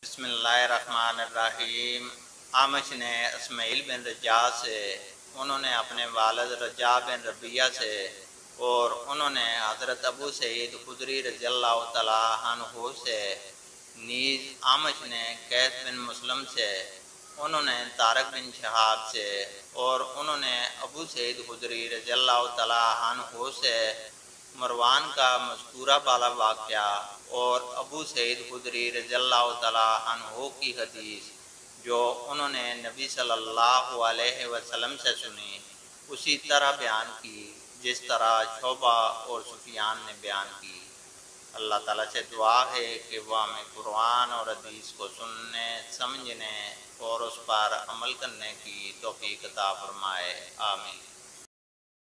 बिस्मिल्लाहिर्रहमानिर्रहीम। आमश ने इस्माइल बिन रजा से, उन्होंने अपने वालिद रजा बिन रबिया से और उन्होंने हज़रत अबू सईद खुदरी रज़ियल्लाहु तआला अन्हु से, नीज़ आमश ने कैस बिन मुस्लिम से, उन्होंने तारक बिन शहाब से और उन्होंने अबू सईद खुदरी रज़ियल्लाहु तआला अन्हु से मरवान का मज़कूरा वाला वाक़या और अबू सईद खुदरी रज़ियल्लाहु तआला अन्हु की हदीस जो उन्होंने नबी सल्लल्लाहु अलैहि वसल्लम से सुनी, उसी तरह बयान की जिस तरह शोबा और सुफियान ने बयान की। अल्लाह ताला से दुआ है कि वह हमें कुरान और हदीस को सुनने, समझने और उस पर अमल करने की तौफीक अता फरमाए। आमीन।